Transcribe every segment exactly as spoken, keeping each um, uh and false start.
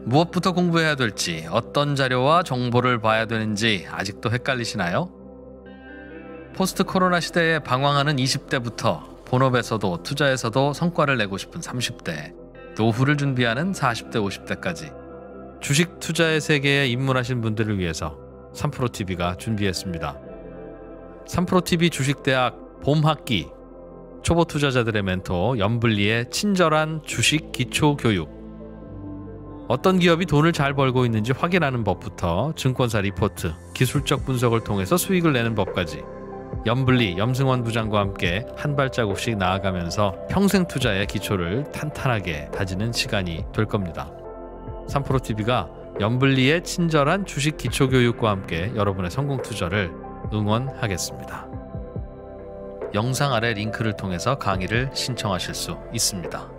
무엇부터 공부해야 될지, 어떤 자료와 정보를 봐야 되는지 아직도 헷갈리시나요? 포스트 코로나 시대에 방황하는 이십 대부터 본업에서도 투자에서도 성과를 내고 싶은 삼십 대, 노후를 준비하는 사십 대, 오십 대까지 주식 투자의 세계에 입문하신 분들을 위해서 삼프로티비가 준비했습니다. 삼프로티비 주식대학 봄학기, 초보 투자자들의 멘토 염블리의 친절한 주식 기초 교육, 어떤 기업이 돈을 잘 벌고 있는지 확인하는 법부터 증권사 리포트, 기술적 분석을 통해서 수익을 내는 법까지 염블리, 염승원 부장과 함께 한 발자국씩 나아가면서 평생 투자의 기초를 탄탄하게 다지는 시간이 될 겁니다. 삼프로티비가 염블리의 친절한 주식 기초 교육과 함께 여러분의 성공 투자를 응원하겠습니다. 영상 아래 링크를 통해서 강의를 신청하실 수 있습니다.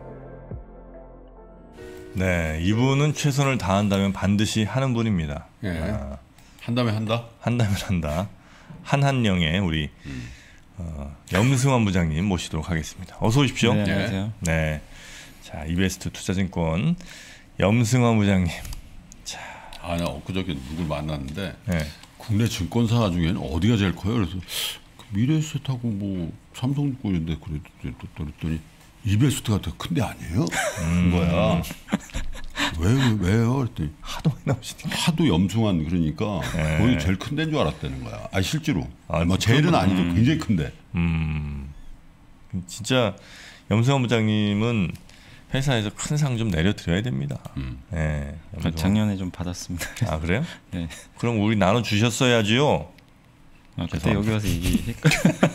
네, 이분은 최선을 다한다면 반드시 하는 분입니다. 예. 아, 한다면 한다? 한다면 한다. 한한령의 우리 음. 어, 염승환 부장님 모시도록 하겠습니다. 어서 오십시오. 네, 안녕하세요. 네, 자 이베스트 투자증권 염승환 부장님. 자, 아, 나 엊그저께 누굴 만났는데 네. 국내 증권사 중에는 어디가 제일 커요? 그래서 미래에셋하고 뭐 삼성증권인데 그랬더니 이베스트가 더 큰데 아니에요? 음. 거야. 왜, 왜, 왜요? 그랬더니 하도 많이 나오시니까. 하도 염승환 그러니까 네. 거기 제일 큰 데인 줄 알았다는 거야. 아 실제로. 아, 뭐 제일은 아니죠. 음. 굉장히 큰데. 음, 진짜 염승환 부장님은 회사에서 큰 상 좀 내려드려야 됩니다. 음. 네, 작년에 좀 받았습니다. 아 그래요? 네. 그럼 우리 나눠 주셨어야지요. 아, 그때 여기 와서 얘기했고.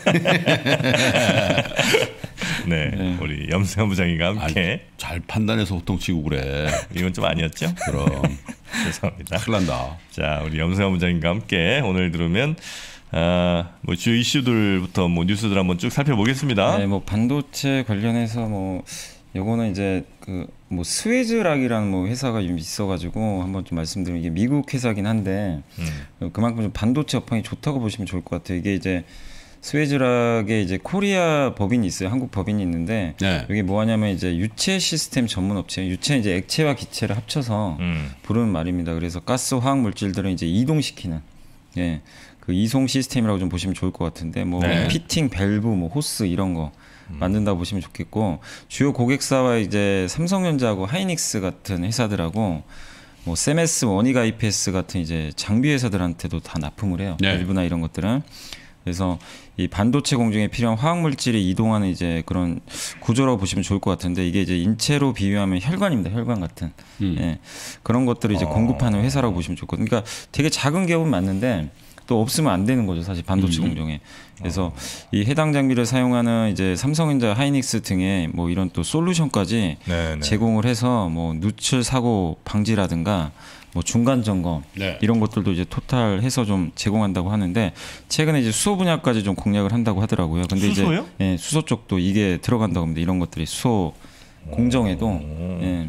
네, 네, 우리 염승환 부장님과 함께. 아니, 잘 판단해서 호통치고 그래. 이건 좀 아니었죠? 그럼 죄송합니다. 큰일 난다. 자, 우리 염승환 부장님과 함께 오늘 들으면 아, 뭐 주요 이슈들부터 뭐 뉴스들 한번 쭉 살펴보겠습니다. 네, 뭐 반도체 관련해서 뭐 요거는 이제 그 뭐 스웨즈락이라는 뭐 회사가 있어가지고 한번 좀 말씀드리면 이게 미국 회사긴 한데 음. 그만큼 좀 반도체 업황이 좋다고 보시면 좋을 것 같아요. 이게 이제 스웨즈락에 이제 코리아 법인이 있어요. 한국 법인이 있는데 네. 이게 뭐하냐면 이제 유체 시스템 전문 업체. 유체 이제 액체와 기체를 합쳐서 음. 부르는 말입니다. 그래서 가스 화학 물질들을 이제 이동시키는 예, 그 이송 시스템이라고 좀 보시면 좋을 것 같은데 뭐 네. 피팅, 밸브, 뭐 호스 이런 거. 만든다 보시면 좋겠고 주요 고객사와 이제 삼성전자하고 하이닉스 같은 회사들하고 뭐 셈에스, 원익 아이피에스 같은 이제 장비 회사들한테도 다 납품을 해요. 네. 밸브나 이런 것들은. 그래서 이 반도체 공정에 필요한 화학 물질이 이동하는 이제 그런 구조라고 보시면 좋을 것 같은데 이게 이제 인체로 비유하면 혈관입니다. 혈관 같은 음. 예, 그런 것들을 이제 어... 공급하는 회사라고 보시면 좋거든요. 그러니까 되게 작은 기업은 맞는데. 또 없으면 안 되는 거죠, 사실 반도체 음. 공정에. 그래서 어. 이 해당 장비를 사용하는 이제 삼성전자, 하이닉스 등의 뭐 이런 또 솔루션까지 네네. 제공을 해서 뭐 누출 사고 방지라든가 뭐 중간 점검 네. 이런 것들도 이제 토탈해서 좀 제공한다고 하는데 최근에 이제 수소 분야까지 좀 공략을 한다고 하더라고요. 근데 수소요? 이제 예, 수소 쪽도 이게 들어간다고 합니다. 이런 것들이 수소 공정에도. 예.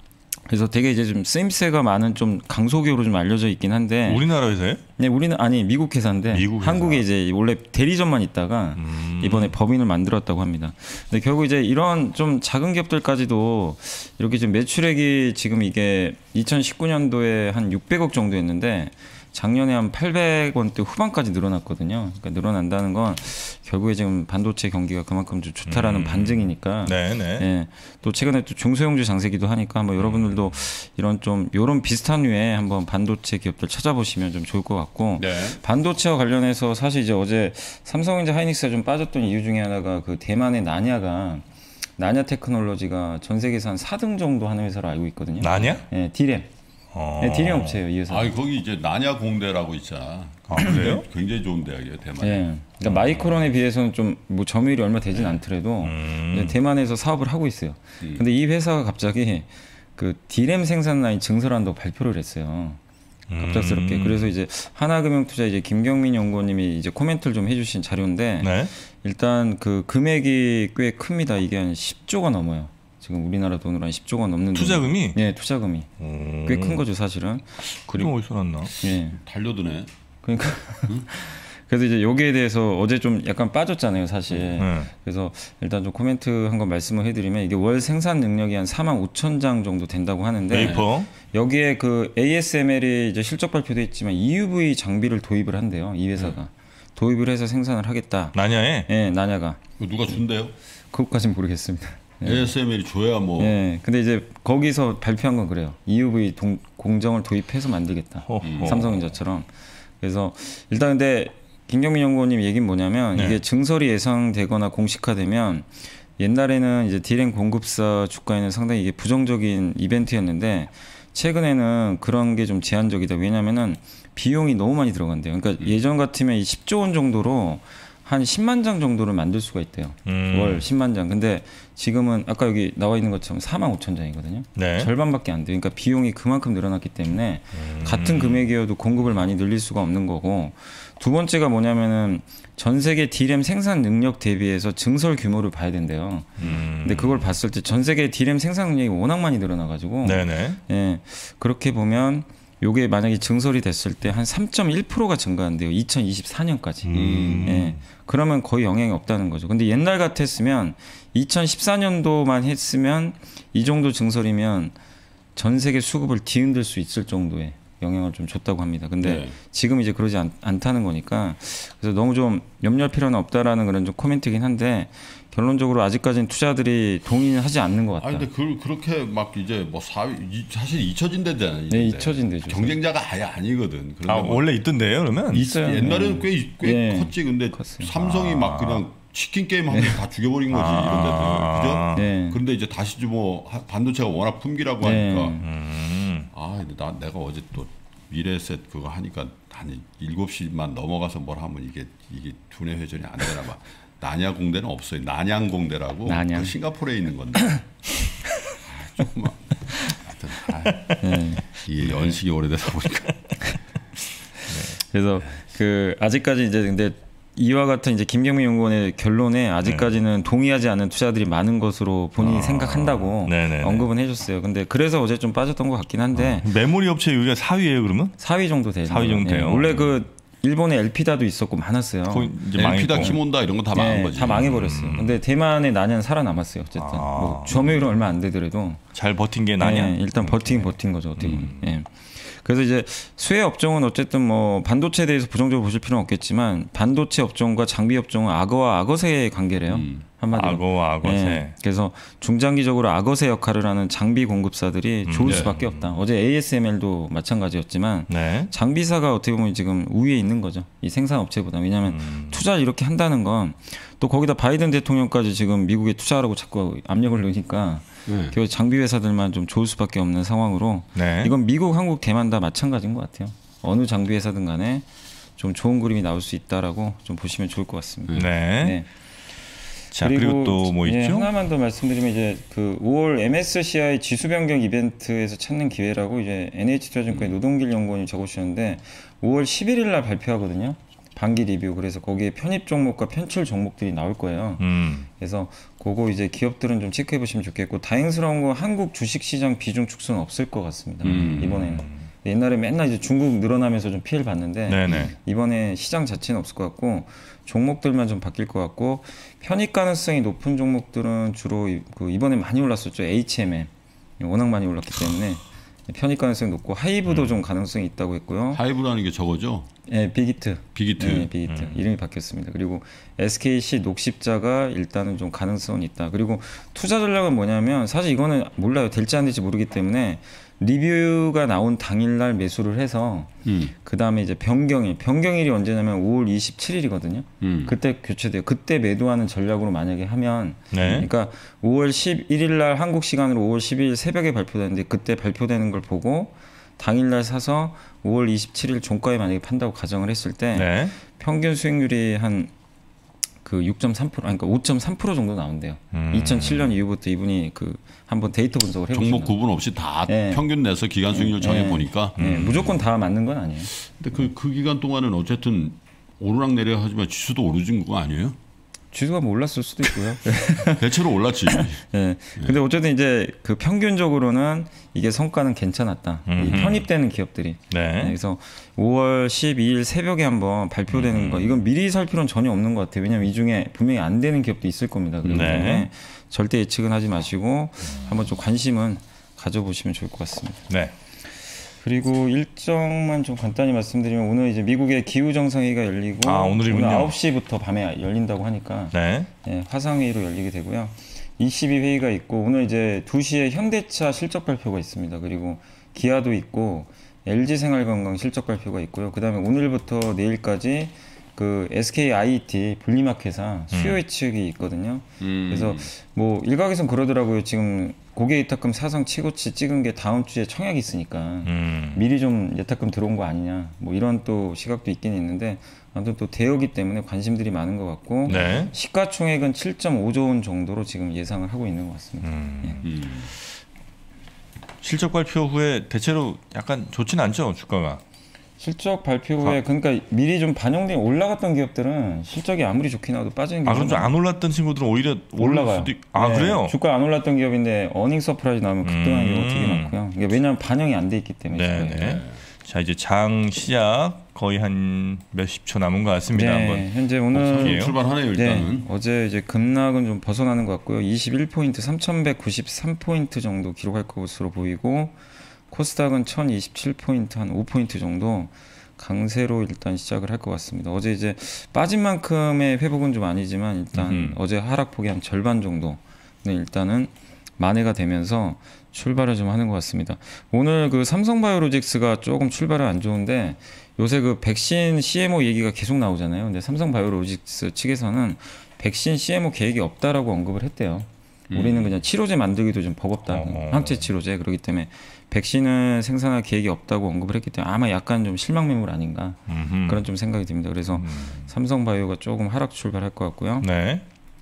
그래서 되게 이제 좀 쓰임새가 많은 좀 강소기업으로 좀 알려져 있긴 한데 우리나라 회사예요? 네, 우리는 아니 미국 회사인데 미국 회사. 한국에 이제 원래 대리점만 있다가 음. 이번에 법인을 만들었다고 합니다. 근데 결국 이제 이런 좀 작은 기업들까지도 이렇게 좀 매출액이 지금 이게 이천십구 년도에 한 육백억 정도였는데 작년에 한 팔백 원대 후반까지 늘어났거든요. 그러니까 늘어난다는 건 결국에 지금 반도체 경기가 그만큼 좀 좋다라는 음. 반증이니까. 네네. 예, 또 최근에 또 중소형주 장세기도 하니까 한번 여러분들도 이런 좀 이런 비슷한 류의 한번 반도체 기업들 찾아보시면 좀 좋을 것 같고. 네. 반도체와 관련해서 사실 이제 어제 삼성전자 하이닉스가 좀 빠졌던 이유 중에 하나가 그 대만의 나냐가 나냐 테크놀로지가 전 세계에서 한 사 등 정도 하는 회사로 알고 있거든요. 나냐? 예, 디램. 어... 네, 디램 업체예요, 이 회사. 아, 거기 이제 나냐 공대라고 있잖아. 아, 그래요? 굉장히 좋은 대학이에요, 대만. 네, 그러니까 음. 마이크론에 비해서는 좀 뭐 점유율이 얼마 되진 네. 않더라도 음. 대만에서 사업을 하고 있어요. 음. 근데 이 회사가 갑자기 그 디램 생산 라인 증설한다고 발표를 했어요. 갑작스럽게. 음. 그래서 이제 하나금융투자 이제 김경민 연구원님이 이제 코멘트를 좀 해주신 자료인데 네? 일단 그 금액이 꽤 큽니다. 이게 한 십조가 넘어요. 지금 우리나라 돈으로 한 십조가 넘는 투자금이? 돈. 네, 투자금이 꽤 큰 거죠, 사실은. 그리고 어디서 났나? 예, 달려드네. 그러니까 응? 그래서 이제 여기에 대해서 어제 좀 약간 빠졌잖아요, 사실. 네. 그래서 일단 좀 코멘트 한 건 말씀을 해드리면 이게 월 생산 능력이 한 사만 오천 장 정도 된다고 하는데 웨이퍼. 여기에 그 에이에스엠엘이 이제 실적 발표도 했지만 이유브이 장비를 도입을 한대요, 이 회사가. 네. 도입을 해서 생산을 하겠다. 나냐에? 네, 나냐가. 누가 준대요? 그것까지는 모르겠습니다. 네. 에이에스엠엘이 줘야 뭐. 네, 근데 이제 거기서 발표한 건 그래요. 이유브이 동, 공정을 도입해서 만들겠다. 음. 삼성전자처럼. 그래서 일단 근데 김경민 연구원님 얘기는 뭐냐면 네. 이게 증설이 예상되거나 공식화되면 옛날에는 이제 디램 공급사 주가에는 상당히 이게 부정적인 이벤트였는데 최근에는 그런 게 좀 제한적이다. 왜냐면은 비용이 너무 많이 들어간대요. 그러니까 음. 예전 같으면 이 십조 원 정도로 한 십만 장 정도를 만들 수가 있대요. 음. 월 십만 장. 근데 지금은 아까 여기 나와 있는 것처럼 사만 오천 장이거든요. 네. 절반밖에 안 돼요. 그러니까 비용이 그만큼 늘어났기 때문에 음. 같은 금액이어도 공급을 많이 늘릴 수가 없는 거고 두 번째가 뭐냐면은 전 세계 디램 생산 능력 대비해서 증설 규모를 봐야 된대요. 음. 근데 그걸 봤을 때 전 세계 디램 생산 능력이 워낙 많이 늘어나가지고 네네. 예, 그렇게 보면 요게 만약에 증설이 됐을 때 한 삼 점 일 퍼센트가 증가한대요. 이천이십사 년까지. 음. 예. 그러면 거의 영향이 없다는 거죠. 근데 옛날 같았으면 이천십사 년도만 했으면 이 정도 증설이면 전 세계 수급을 뒤흔들 수 있을 정도의 영향을 좀 줬다고 합니다. 근데 네. 지금 이제 그러지 않, 않다는 거니까 그래서 너무 좀 염려할 필요는 없다라는 그런 좀 코멘트이긴 한데 결론적으로 아직까지는 투자들이 동의하지 않는 것 같다. 아니 근데 그, 그렇게 막 이제 뭐 사위 사실 잊혀진 데잖아요. 네, 잊혀진 데죠. 경쟁자가 아예 아니거든. 아 원래 있던데요, 그러면? 있어요. 옛날에는 꽤 꽤 네. 컸지. 근데 컸어요. 삼성이 아. 막 그냥 치킨 게임 하면 네. 다 죽여버린 거지 아. 이런 데들. 그죠? 네. 그런데 이제 다시 뭐 반도체가 워낙 품기라고 네. 하니까. 음. 아, 근데 나 내가 어제 또 미래에셋 그거 하니까 한 일곱 시만 넘어가서 뭘 하면 이게 이게 두뇌 회전이 안 되나 봐. 난야공대는 없어요. 난양공대라고 난양. 그 싱가포르에 있는 건데. 아, 조금만. 하여튼 아, 네. 이게 연식이 오래되다 보니까. 네. 그래서 그 아직까지 이제 근데 이와 같은 이제 김경민 연구원의 결론에 아직까지는 네. 동의하지 않는 투자들이 많은 것으로 본인이 아, 생각한다고 네네네. 언급은 해줬어요. 근데 그래서 어제 좀 빠졌던 것 같긴 한데. 아, 메모리 업체 여기가 사 위예요, 그러면? 사 위 정도 돼요. 사 위 정도 돼요. 네. 원래 그 일본에 엘피다도 있었고 많았어요. 엘피다, 키몬다 이런 거 다 망한 네, 거지. 다 망해버렸어요. 음. 근데 대만의 난연 살아남았어요. 어쨌든 아. 뭐 점유율은 얼마 안 되더라도 잘 버틴 게 난연. 네, 일단 버티긴 버틴 거죠. 어떻게 보면. 음. 네. 그래서 이제 수혜 업종은 어쨌든 뭐 반도체에 대해서 부정적으로 보실 필요는 없겠지만 반도체 업종과 장비 업종은 악어와 악어새의 관계래요. 음. 한마디로. 악어와 악어새. 네. 그래서 중장기적으로 악어새 역할을 하는 장비 공급사들이 음. 좋을 네. 수밖에 없다. 어제 에이에스엠엘도 마찬가지였지만 네. 장비사가 어떻게 보면 지금 우위에 있는 거죠. 이 생산업체보다. 왜냐하면 음. 투자를 이렇게 한다는 건 또 거기다 바이든 대통령까지 지금 미국에 투자하라고 자꾸 압력을 넣으니까 네. 결국 장비 회사들만 좀 좋을 수밖에 없는 상황으로 네. 이건 미국, 한국, 대만 다 마찬가지인 것 같아요. 어느 장비 회사든 간에 좀 좋은 그림이 나올 수 있다라고 좀 보시면 좋을 것 같습니다. 네. 네. 자, 그리고, 그리고 또 뭐 예, 있죠? 하나만 더 말씀드리면 이제 그 오월 엠에스시아이 지수 변경 이벤트에서 찾는 기회라고 이제 엔에이치투자증권의 노동길 연구원이 적어주셨는데 오월 십일일 날 발표하거든요. 반기 리뷰. 그래서 거기에 편입 종목과 편출 종목들이 나올 거예요. 음. 그래서 그거 이제 기업들은 좀 체크해 보시면 좋겠고 다행스러운 건 한국 주식시장 비중 축소는 없을 것 같습니다. 음. 이번에는. 옛날에 맨날 이제 중국 늘어나면서 좀 피해를 봤는데 네네. 이번에 시장 자체는 없을 것 같고 종목들만 좀 바뀔 것 같고 편입 가능성이 높은 종목들은 주로 그 이번에 많이 올랐었죠. 에이치엠엠 워낙 많이 올랐기 때문에 편입 가능성이 높고 하이브도 음. 좀 가능성이 있다고 했고요. 하이브라는 게 저거죠? 네, 빅히트. 빅히트. 네, 빅히트. 음. 이름이 바뀌었습니다. 그리고 에스케이씨 녹십자가 일단은 좀 가능성은 있다. 그리고 투자 전략은 뭐냐면 사실 이거는 몰라요. 될지 안 될지 모르기 때문에 리뷰가 나온 당일날 매수를 해서 음. 그 다음에 이제 변경일, 변경일이 언제냐면 오월 이십칠일이거든요. 음. 그때 교체돼요. 그때 매도하는 전략으로 만약에 하면, 네. 그러니까 오월 십일일날 한국 시간으로 오월 십이일 새벽에 발표되는데 그때 발표되는 걸 보고 당일날 사서 오월 이십칠일 종가에 만약에 판다고 가정을 했을 때 네. 평균 수익률이 한 그 육 점 삼 퍼센트, 아니 그러니까 오 점 삼 퍼센트 정도 나온대요. 음. 이천칠년 이후부터 이분이 그 한번 데이터 분석을 해보시면 종목 구분 없이 다 네. 평균 내서 기간 수익률 네. 정해 보니까 네. 음. 무조건 다 맞는 건 아니에요. 근데 그, 그 기간 동안은 어쨌든 오르락 내리락 하지만 지수도 오르진 거 아니에요? 지수가 뭐 올랐을 수도 있고요. 대체로 올랐지. 네. 근데 어쨌든 이제 그 평균적으로는 이게 성과는 괜찮았다. 이 편입되는 기업들이. 네. 네, 그래서 오월 십이일 새벽에 한번 발표되는 음. 거 이건 미리 살 필요는 전혀 없는 것 같아요. 왜냐하면 이 중에 분명히 안 되는 기업도 있을 겁니다. 그렇기 네. 때문에 절대 예측은 하지 마시고 한번 좀 관심은 가져보시면 좋을 것 같습니다. 네. 그리고 일정만 좀 간단히 말씀드리면 오늘 이제 미국의 기후 정상회의가 열리고 아, 오늘이군요. 오늘 아홉 시부터 밤에 열린다고 하니까 네. 네, 화상회의로 열리게 되고요. 이십이 회의가 있고 오늘 이제 두 시에 현대차 실적 발표가 있습니다. 그리고 기아도 있고 엘지생활건강 실적 발표가 있고요. 그다음에 오늘부터 내일까지 그 에스케이아이티 분리마켓사 수요 예측이 있거든요. 음. 그래서 뭐 일각에서는 그러더라고요. 지금 고객 예탁금 사상 최고치 찍은 게 다음 주에 청약이 있으니까 음. 미리 좀 예탁금 들어온 거 아니냐. 뭐 이런 또 시각도 있긴 있는데 아무튼 또 대여기 때문에 관심들이 많은 것 같고 네. 시가총액은 칠점오조 원 정도로 지금 예상을 하고 있는 것 같습니다. 음. 예. 음. 실적 발표 후에 대체로 약간 좋지는 않죠, 주가가. 실적 발표 후에 그러니까 미리 좀 반영된 올라갔던 기업들은 실적이 아무리 좋게 나와도 빠지는 게 아, 그럼 좀 안 올랐던 친구들은 오히려 오를 올라가요. 수도 있... 아, 네, 그래요? 주가 안 올랐던 기업인데 어닝 서프라이즈 나오면 급등하는 음. 경우가 되게 많고요. 이게 왜냐하면 반영이 안 돼 있기 때문에. 네, 주가에. 네. 자, 이제 장 시작 거의 한 몇십 초 남은 것 같습니다. 네, 한번. 현재 오늘 어, 출발하네요 네, 일단은. 어제 이제 급락은 좀 벗어나는 것 같고요. 이십일 포인트, 삼천백구십삼 포인트 정도 기록할 것으로 보이고 코스닥은 천이십칠 포인트, 한 오 포인트 정도 강세로 일단 시작을 할 것 같습니다. 어제 이제 빠진 만큼의 회복은 좀 아니지만 일단 음흠. 어제 하락폭이 한 절반 정도는 일단은 만회가 되면서 출발을 좀 하는 것 같습니다. 오늘 그 삼성바이오로직스가 조금 출발은 안 좋은데 요새 그 백신 씨엠오 얘기가 계속 나오잖아요. 근데 삼성바이오로직스 측에서는 백신 씨엠오 계획이 없다라고 언급을 했대요. 우리는 그냥 치료제 만들기도 좀 버겁다. 어허. 항체 치료제. 그렇기 때문에 백신을 생산할 계획이 없다고 언급을 했기 때문에 아마 약간 좀 실망 매물 아닌가 음흠. 그런 좀 생각이 듭니다. 그래서 삼성바이오가 조금 하락 출발할 것 같고요. 네.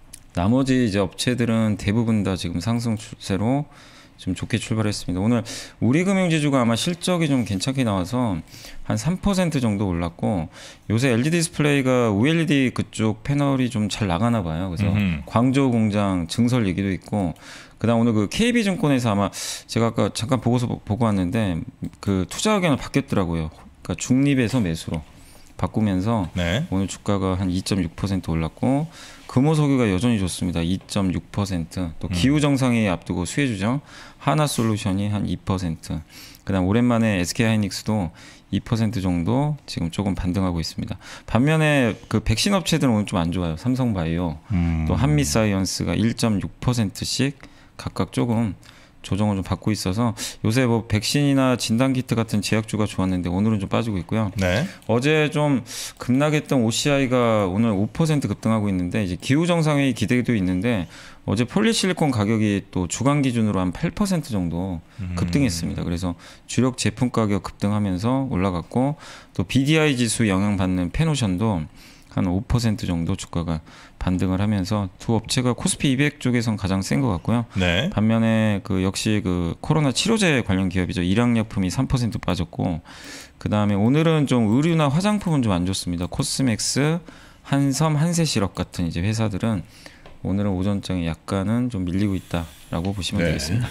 나머지 이제 업체들은 대부분 다 지금 상승 추세로 좀 좋게 출발했습니다. 오늘 우리금융지주가 아마 실적이 좀 괜찮게 나와서 한 삼 퍼센트 정도 올랐고 요새 엘지 디스플레이가 오엘이디 그쪽 패널이 좀 잘 나가나 봐요. 그래서 음흠. 광저우 공장 증설 얘기도 있고 그다음 오늘 그 케이비증권에서 아마 제가 아까 잠깐 보고서 보고 왔는데 그 투자 의견을 바뀌었더라고요. 그러니까 중립에서 매수로 바꾸면서 네. 오늘 주가가 한 이 점 육 퍼센트 올랐고 금호석유가 여전히 좋습니다. 이 점 육 퍼센트. 또 기후 정상회의 앞두고 수혜주죠. 하나솔루션이 한 이 퍼센트. 그다음 오랜만에 에스케이하이닉스도 이 퍼센트 정도 지금 조금 반등하고 있습니다. 반면에 그 백신 업체들은 오늘 좀 안 좋아요. 삼성바이오, 음. 또 한미사이언스가 일 점 육 퍼센트씩 각각 조금 조정을 좀 받고 있어서 요새 뭐 백신이나 진단키트 같은 제약주가 좋았는데 오늘은 좀 빠지고 있고요. 네. 어제 좀 급락했던 오씨아이가 오늘 오 퍼센트 급등하고 있는데 이제 기후 정상회의 기대도 있는데 어제 폴리실리콘 가격이 또 주간 기준으로 한 팔 퍼센트 정도 급등했습니다. 그래서 주력 제품 가격 급등하면서 올라갔고 또 비디아이 지수 영향받는 페노션도 한 오 퍼센트 정도 주가가 반등을 하면서 두 업체가 코스피 이백 쪽에선 가장 센 것 같고요. 네. 반면에 그 역시 그 코로나 치료제 관련 기업이죠. 일양약품이 삼 퍼센트 빠졌고 그 다음에 오늘은 좀 의류나 화장품은 좀 안 좋습니다. 코스맥스, 한섬, 한세시럽 같은 이제 회사들은 오늘은 오전장에 약간은 좀 밀리고 있다라고 보시면 네. 되겠습니다.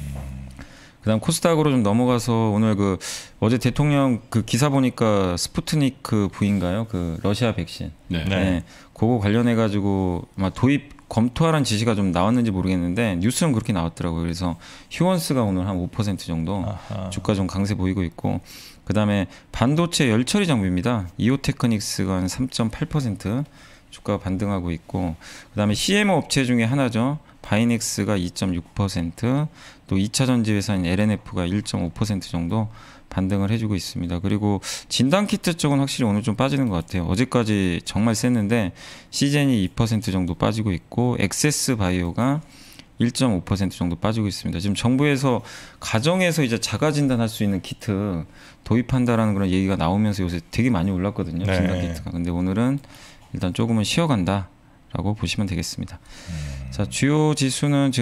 그다음 코스닥으로 좀 넘어가서 오늘 그 어제 대통령 그 기사 보니까 스푸트니크 V인가요? 그 러시아 백신. 네. 네. 네. 그거 관련해 가지고 아마 도입 검토하라는 지시가 좀 나왔는지 모르겠는데 뉴스는 그렇게 나왔더라고요. 그래서 휴원스가 오늘 한 오 퍼센트 정도 아하. 주가 좀 강세 보이고 있고 그다음에 반도체 열처리 장비입니다. 이오테크닉스가 한 삼 점 팔 퍼센트 주가 반등하고 있고 그다음에 씨엠오 업체 중에 하나죠. 바이넥스가 이 점 육 퍼센트 또 이 차 전지 회사인 엘엔에프가 일 점 오 퍼센트 정도 반등을 해주고 있습니다. 그리고 진단키트 쪽은 확실히 오늘 좀 빠지는 것 같아요. 어제까지 정말 셌는데 시젠이 이 퍼센트 정도 빠지고 있고 엑세스 바이오가 일 점 오 퍼센트 정도 빠지고 있습니다. 지금 정부에서 가정에서 이제 자가 진단할 수 있는 키트 도입한다라는 그런 얘기가 나오면서 요새 되게 많이 올랐거든요. 네. 진단키트가. 근데 오늘은 일단 조금은 쉬어간다라고 보시면 되겠습니다. 자, 주요 지수는 지금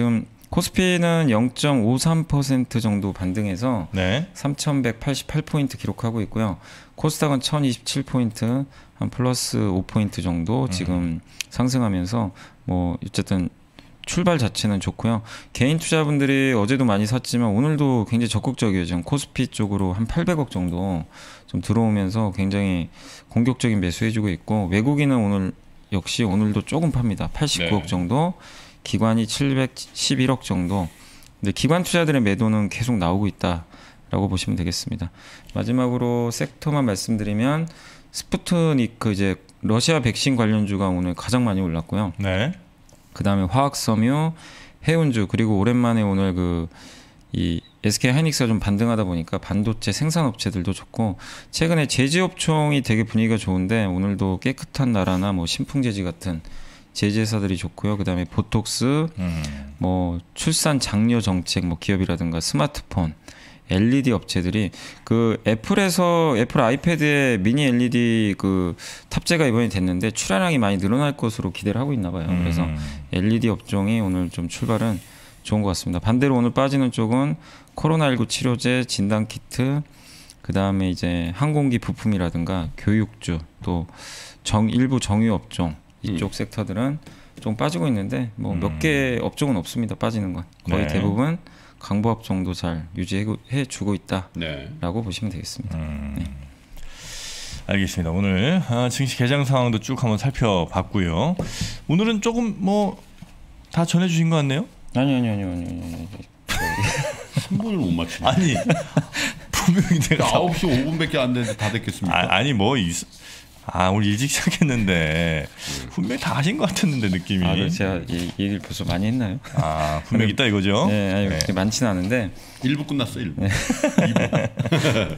코스피는 영 점 오삼 퍼센트 정도 반등해서 네. 삼천백팔십팔 포인트 기록하고 있고요. 코스닥은 천이십칠 포인트, 한 플러스 오 포인트 정도 지금 음. 상승하면서 뭐 어쨌든 출발 자체는 좋고요. 개인 투자분들이 어제도 많이 샀지만 오늘도 굉장히 적극적이에요. 지금 코스피 쪽으로 한 팔백억 정도 좀 들어오면서 굉장히 공격적인 매수해주고 있고, 외국인은 오늘 역시 오늘도 조금 팝니다. 팔십구억 네. 정도, 기관이 칠백십일억 정도. 근데 기관 투자들의 매도는 계속 나오고 있다라고 보시면 되겠습니다. 마지막으로 섹터만 말씀드리면 스푸트니크, 이제 러시아 백신 관련주가 오늘 가장 많이 올랐고요. 네. 그 다음에 화학섬유, 해운주, 그리고 오랜만에 오늘 그 이 에스케이하이닉스가 좀 반등하다 보니까 반도체 생산업체들도 좋고, 최근에 제지업종이 되게 분위기가 좋은데 오늘도 깨끗한 나라나 뭐 신풍제지 같은 제지회사들이 좋고요. 그 다음에 보톡스, 음. 뭐 출산 장려 정책 뭐 기업이라든가 스마트폰, 엘이디 업체들이, 그 애플에서 애플 아이패드에 미니 엘이디 그 탑재가 이번에 됐는데 출하량이 많이 늘어날 것으로 기대를 하고 있나 봐요. 음. 그래서 엘이디 업종이 오늘 좀 출발은 좋은 것 같습니다. 반대로 오늘 빠지는 쪽은 코로나십구 치료제, 진단키트, 그 다음에 이제 항공기 부품이라든가 교육주, 또 정, 일부 정유 업종 이쪽 음. 섹터들은 좀 빠지고 있는데 뭐 몇 개 음. 업종은 없습니다. 빠지는 건 거의 네. 대부분 강보합 정도 잘 유지해 주고 있다라고 네. 보시면 되겠습니다. 음. 네. 알겠습니다. 오늘 아, 증시 개장 상황도 쭉 한번 살펴봤고요. 오늘은 조금 뭐 다 전해주신 것 같네요. 아니 아니 아니 아니 아니. 한 분을 못 맞추네. 아니 분명히 내가 아홉 시 오 분밖에 안 됐는데 다 됐겠습니까? 아, 아니 뭐 이, 아 오늘 일찍 시작했는데 네. 분명히 다 하신 것 같았는데 느낌이. 아, 제가 이 얘기를 벌써 많이 했나요? 아 분명 있다 이거죠? 네, 아니, 네. 많지는 않은데. 일 부 끝났어 일 부. 네. 이 부.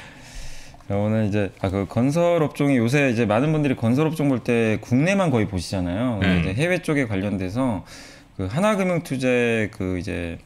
오늘 이제 아, 그 건설 업종이 요새 이제 많은 분들이 건설 업종 볼 때 국내만 거의 보시잖아요. 음. 이제 해외 쪽에 관련돼서 그 하나금융투자의 그 이제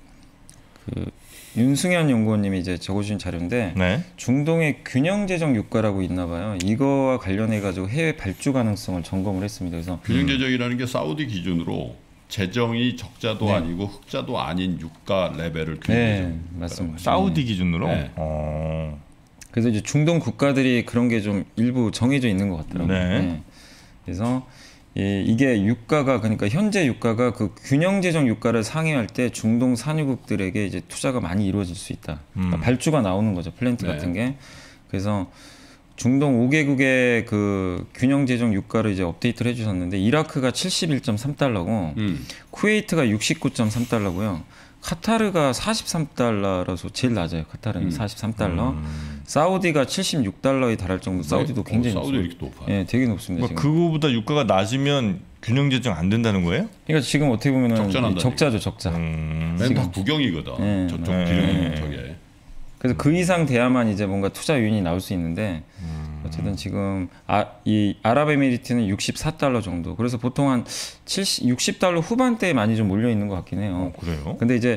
그 윤승현 연구원님이 이제 적어주신 자료인데 네. 중동의 균형재정 유가라고 있나 봐요. 이거와 관련해 가지고 해외 발주 가능성을 점검을 했습니다. 그래서 균형재정이라는 게 사우디 기준으로 재정이 적자도 네. 아니고 흑자도 아닌 유가 레벨을 균형재정. 네, 맞습니다. 사우디 기준으로. 네. 어. 그래서 이제 중동 국가들이 그런 게 좀 일부 정해져 있는 것 같더라고요. 네. 네. 그래서 예, 이게 유가가 그러니까 현재 유가가 그 균형재정 유가를 상회할 때 중동 산유국들에게 이제 투자가 많이 이루어질 수 있다. 그러니까 음. 발주가 나오는 거죠, 플랜트 네. 같은 게. 그래서 중동 오 개국의 그 균형재정 유가를 이제 업데이트를 해주셨는데 이라크가 칠십일 점 삼 달러고 음. 쿠웨이트가 육십구 점 삼 달러고요. 카타르가 사십삼 달러라서 제일 낮아요. 카타르는 음. 사십삼 달러. 음. 사우디가 칠십육 달러에 달할 정도. 사우디도 굉장히 어, 사우디 이렇게 높아요. 예, 되게 높습니다. 그러니까 그거보다 유가가 낮으면 균형 재정 안 된다는 거예요? 그러니까 지금 어떻게 보면은 적자죠, 적자. 음. 맨 다 국영이거든. 네. 저쪽 기름 네. 저게. 그래서 그 이상 돼야만 이제 뭔가 투자 요인이 나올 수 있는데 음. 어쨌든 지금 아, 이 아랍에미리트는 육십사 달러 정도. 그래서 보통 한 칠십, 육십 달러 후반대에 많이 좀 몰려 있는 것 같긴 해요. 어, 그래요? 근데 이제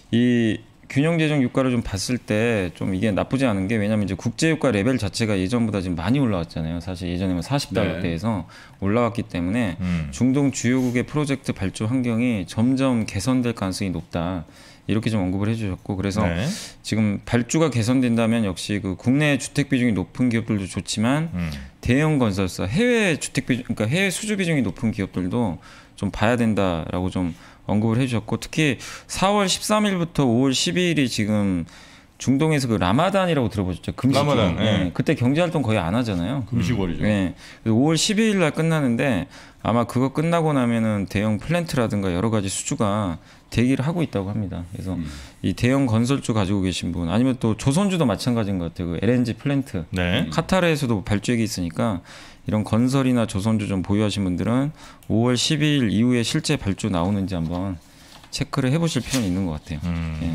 이 균형재정 유가를 좀 봤을 때 좀 이게 나쁘지 않은 게, 왜냐면 이제 국제유가 레벨 자체가 예전보다 지금 많이 올라왔잖아요. 사실 예전에는 사십 달러대에서 네. 올라왔기 때문에 음. 중동 주요국의 프로젝트 발주 환경이 점점 개선될 가능성이 높다. 이렇게 좀 언급을 해주셨고, 그래서 네. 지금 발주가 개선된다면 역시 그 국내 주택 비중이 높은 기업들도 좋지만 음. 대형 건설사, 해외 주택 비중, 그러니까 해외 수주 비중이 높은 기업들도 좀 봐야 된다라고 좀 언급을 해주셨고, 특히 사월 십삼일부터 오월 십이일이 지금 중동에서 그 라마단이라고 들어보셨죠? 금식. 라마단. 네. 네. 그때 경제 활동 거의 안 하잖아요. 금식월이죠. 네. 오월 십이일 날 끝나는데 아마 그거 끝나고 나면은 대형 플랜트라든가 여러 가지 수주가 대기를 하고 있다고 합니다. 그래서 음. 이 대형 건설주 가지고 계신 분, 아니면 또 조선주도 마찬가지인 것 같아요. 그 엘엔지 플랜트. 네. 카타르에서도 발주액이 있으니까 이런 건설이나 조선주 좀 보유하신 분들은 오월 십이일 이후에 실제 발주 나오는지 한번 체크를 해보실 필요는 있는 것 같아요. 음. 네.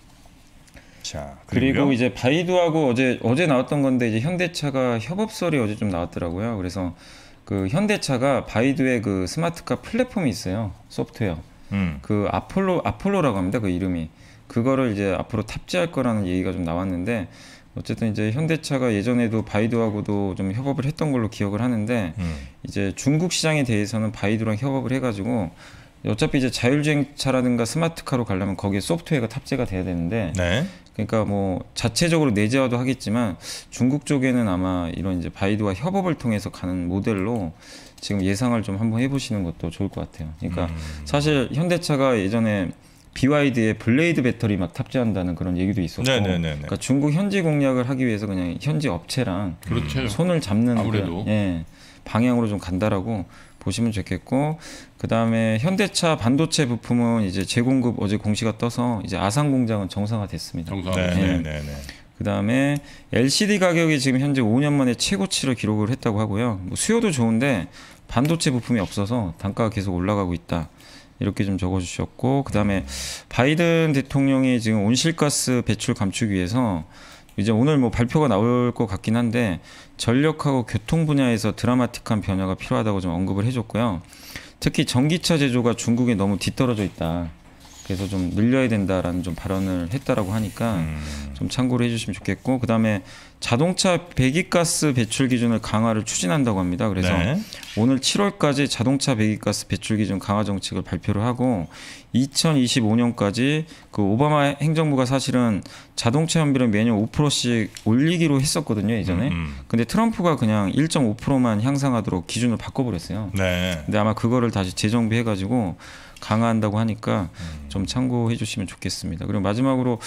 자, 그리고 이제 바이두하고 어제 어제 나왔던 건데 이제 현대차가 협업설이 어제 좀 나왔더라고요. 그래서 그 현대차가 바이두의 그 스마트카 플랫폼이 있어요. 소프트웨어. 음. 그 아폴로 아폴로라고 합니다. 그 이름이. 그거를 이제 앞으로 탑재할 거라는 얘기가 좀 나왔는데, 어쨌든 이제 현대차가 예전에도 바이두하고도 좀 협업을 했던 걸로 기억을 하는데 음. 이제 중국 시장에 대해서는 바이두랑 협업을 해가지고 어차피 이제 자율주행차라든가 스마트카로 가려면 거기에 소프트웨어가 탑재가 돼야 되는데 네. 그러니까 뭐 자체적으로 내재화도 하겠지만 중국 쪽에는 아마 이런 이제 바이두와 협업을 통해서 가는 모델로 지금 예상을 좀 한번 해보시는 것도 좋을 것 같아요. 그러니까 음. 사실 현대차가 예전에 비와이디에 블레이드 배터리 막 탑재한다는 그런 얘기도 있었고, 네네네네. 그러니까 중국 현지 공략을 하기 위해서 그냥 현지 업체랑 그렇죠. 손을 잡는 아무래도. 그, 예, 방향으로 좀 간다라고 보시면 좋겠고, 그 다음에 현대차 반도체 부품은 이제 재공급 어제 공시가 떠서 이제 아산 공장은 정상화됐습니다. 정상. 네네네. 그 다음에 엘시디 가격이 지금 현재 오 년 만에 최고치를 기록을 했다고 하고요. 뭐 수요도 좋은데 반도체 부품이 없어서 단가가 계속 올라가고 있다. 이렇게 좀 적어주셨고, 그 다음에 바이든 대통령이 지금 온실가스 배출 감축 위해서 이제 오늘 뭐 발표가 나올 것 같긴 한데 전력하고 교통 분야에서 드라마틱한 변화가 필요하다고 좀 언급을 해줬고요. 특히 전기차 제조가 중국에 너무 뒤떨어져 있다. 그래서 좀 늘려야 된다라는 좀 발언을 했다라고 하니까 음. 좀 참고를 해주시면 좋겠고, 그 다음에 자동차 배기가스 배출 기준을 강화를 추진한다고 합니다. 그래서 네. 오늘 칠월까지 자동차 배기가스 배출 기준 강화 정책을 발표를 하고 이천이십오 년까지 그 오바마 행정부가 사실은 자동차 연비를 매년 오 퍼센트씩 올리기로 했었거든요, 예전에. 음. 근데 트럼프가 그냥 일 점 오 퍼센트만 향상하도록 기준을 바꿔버렸어요. 네. 근데 아마 그거를 다시 재정비해가지고 강화한다고 하니까 좀 참고해 주시면 좋겠습니다. 그리고 마지막으로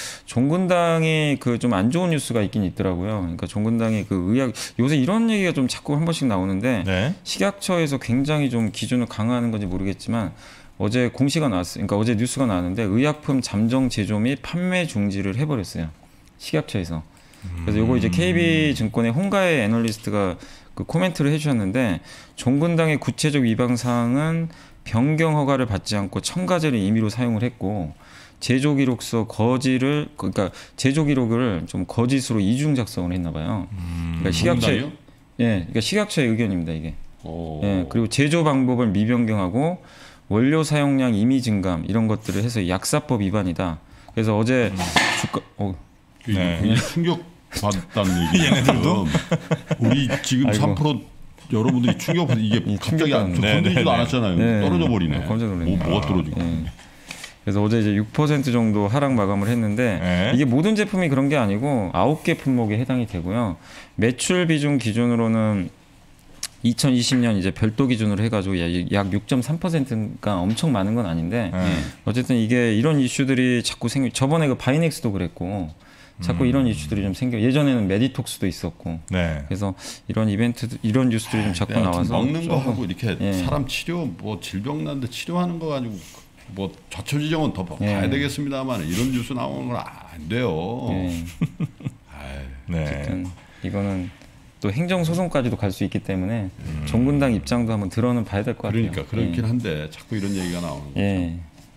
종군당이 그 좀 안 좋은 뉴스가 있긴 있더라고요. 그러니까 종군당이 그 의학, 요새 이런 얘기가 좀 자꾸 한 번씩 나오는데 네. 식약처에서 굉장히 좀 기준을 강화하는 건지 모르겠지만 어제 공시가 나왔어요. 그러니까 어제 뉴스가 나왔는데 의약품 잠정 제조 및 판매 중지를 해버렸어요. 식약처에서. 그래서 요거 이제 케이비증권의 홍가의 애널리스트가 그 코멘트를 해주셨는데, 종군당의 구체적 위반 사항은 변경 허가를 받지 않고 첨가제를 임의로 사용을 했고, 제조 기록서 거지를, 그러니까 제조 기록을 좀 거짓으로 이중 작성을 했나 봐요. 그러니까 식약처, 종군당이요? 예, 그러니까 식약처의 의견입니다, 이게. 오. 예, 그리고 제조 방법을 미변경하고 원료 사용량 임의 증감 이런 것들을 해서 약사법 위반이다. 그래서 어제 주가, 어, 네. 굉장히 충격 받았다는 얘기예요. 우리 지금 아이고. 삼 퍼센트 여러분들이 충격 받 이게 이 갑자기 안- 충격받는- 저 건드리지도 네, 네, 않았잖아요. 네. 떨어져 버리네. 어, 깜짝 놀랐네. 뭐, 뭐가 떨어지고? 예. 그래서 어제 이제 육 퍼센트 정도 하락 마감을 했는데 네. 이게 모든 제품이 그런 게 아니고 아홉 개 품목에 해당이 되고요. 매출 비중 기준으로는 이천이십 년 이제 별도 기준으로 해가지고 약 육 점 삼 퍼센트가 엄청 많은 건 아닌데 네. 어쨌든 이게 이런 이슈들이 자꾸 생기. 저번에 그 바이넥스도 그랬고 자꾸 음. 이런 이슈들이 좀 생겨. 예전에는 메디톡스도 있었고. 네. 그래서 이런 이벤트, 이런 뉴스들이 좀 자꾸 하여튼 나와서 먹는 거 조금- 하고 이렇게 예. 사람 치료 뭐 질병 난데 치료하는 거 가지고 뭐 자초지종은 더 예. 봐야 되겠습니다만 이런 뉴스 나오는 건 안 돼요. 예. 아이, 네. 어쨌든 이거는 또 행정 소송까지도 갈 수 있기 때문에 종군당 입장도 한번 들어는 봐야 될 것 같아요. 그러니까 그렇긴 한데 자꾸 이런 얘기가 나오는 거. 예. 예.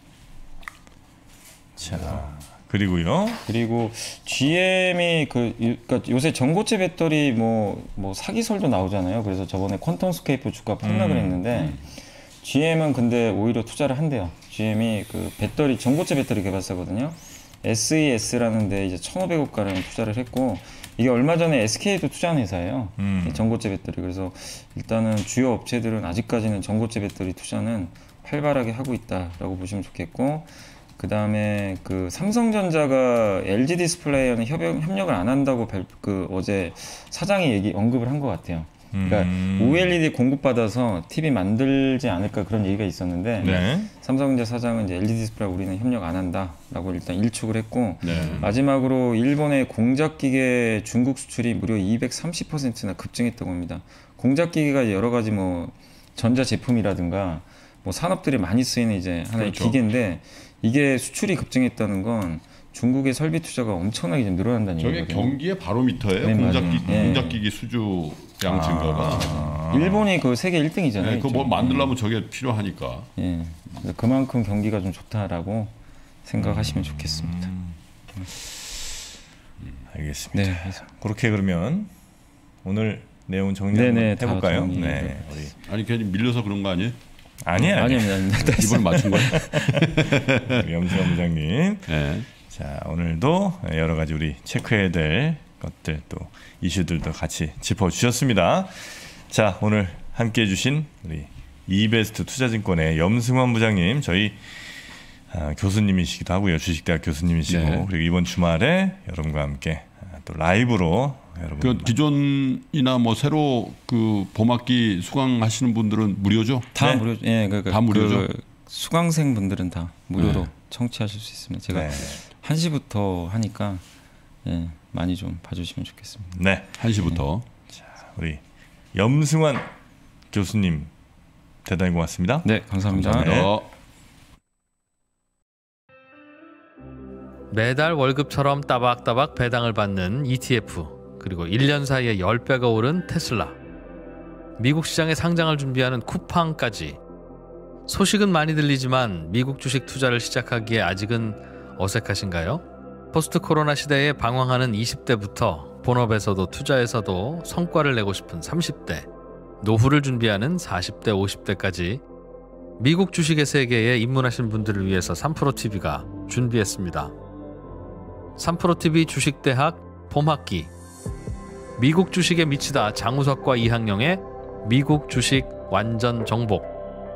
자, 그리고요. 그리고 지엠이 그 유- 그러니까 요새 전고체 배터리 뭐 뭐 사기설도 나오잖아요. 그래서 저번에 퀀텀스케이프 주가 폭락을 음. 했는데 지엠은 근데 오히려 투자를 한대요. 지엠이 그 배터리 전고체 배터리 개발사거든요. 에스이에스라는 데 이제 천오백억 가량 투자를 했고, 이게 얼마 전에 에스케이도 투자한 회사예요. 음. 이 전고체 배터리. 그래서 일단은 주요 업체들은 아직까지는 전고체 배터리 투자는 활발하게 하고 있다라고 보시면 좋겠고, 그 다음에 그 삼성전자가 엘지 디스플레이와는 협력, 협력을 안 한다고 발, 그 어제 사장이 얘기 언급을 한 것 같아요. 그러니까 음. 오엘이디 공급받아서 티비 만들지 않을까 그런 얘기가 있었는데 네. 삼성전자 사장은 이제 엘지 디스플레이 우리는 협력 안 한다라고 일단 일축을 했고, 네. 마지막으로 일본의 공작기계 중국 수출이 무려 이백삼십 퍼센트나 급증했다고 합니다. 공작기계가 여러 가지 뭐 전자 제품이라든가 뭐 산업들이 많이 쓰이는 이제 하나의 그렇죠. 기계인데, 이게 수출이 급증했다는 건 중국의 설비 투자가 엄청나게 좀 늘어난다는 저게 얘기거든요. 경기의 바로미터예요. 네, 공작기 맞아요. 예. 공작기기 수주 양 증가가. 아. 일본이 그 세계 일 등이잖아요. 네, 그거 뭐 만들려면 저게 필요하니까. 예. 그래서 그만큼 경기가 좀 좋다라고 생각하시면 좋겠습니다. 알겠습니다. 네. 그래서 그렇게 그러면 오늘 내용 정리 네네, 한번 다 해볼까요? 정리. 네. 우리 아니 괜히 밀려서 그런 거 아니에요? 아니에요. 아니에요. 아닙니다. 이번에 맞춘 거예요? 우리 염승환 부장님. 네. 자, 오늘도 여러 가지 우리 체크해야 될 것들 또 이슈들도 같이 짚어주셨습니다. 자, 오늘 함께해 주신 우리 이베스트 투자증권의 염승환 부장님, 저희 아, 교수님이시기도 하고요. 주식대학 교수님이시고 네. 그리고 이번 주말에 여러분과 함께 또 라이브로 여러분 그 기존이나 뭐 새로 그 봄학기 수강하시는 분들은 무료죠? 다 네. 무료. 예, 그, 그, 다 무료죠? 그 수강생 분들은 다 무료로 네. 청취하실 수 있습니다. 제가 네. 한 시부터 하니까 예, 많이 좀 봐주시면 좋겠습니다. 네. 한 시부터. 우리 염승환 교수님 대단히 고맙습니다. 네, 감사합니다. 감사합니다. 네. 매달 월급처럼 따박따박 배당을 받는 이티에프, 그리고 일 년 사이에 십 배가 오른 테슬라, 미국 시장에 상장을 준비하는 쿠팡까지. 소식은 많이 들리지만 미국 주식 투자를 시작하기에 아직은 어색하신가요? 포스트 코로나 시대에 방황하는 이십 대부터 본업에서도 투자에서도 성과를 내고 싶은 삼십 대, 노후를 준비하는 사십 대, 오십 대까지 미국 주식의 세계에 입문하신 분들을 위해서 삼프로티비가 준비했습니다. 삼프로티비 주식대학 봄학기, 미국 주식에 미치다 장우석과 이항영의 미국 주식 완전 정복,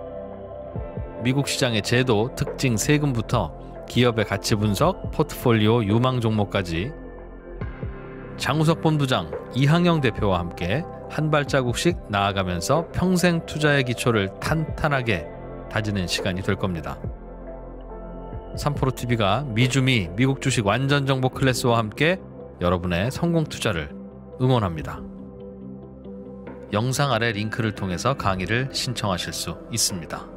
미국 시장의 제도, 특징, 세금부터 기업의 가치 분석, 포트폴리오, 유망 종목까지 장우석 본부장, 이항영 대표와 함께 한 발자국씩 나아가면서 평생 투자의 기초를 탄탄하게 다지는 시간이 될 겁니다. 삼프로티비가 미주미 미국 주식 완전 정보 클래스와 함께 여러분의 성공 투자를 응원합니다. 영상 아래 링크를 통해서 강의를 신청하실 수 있습니다.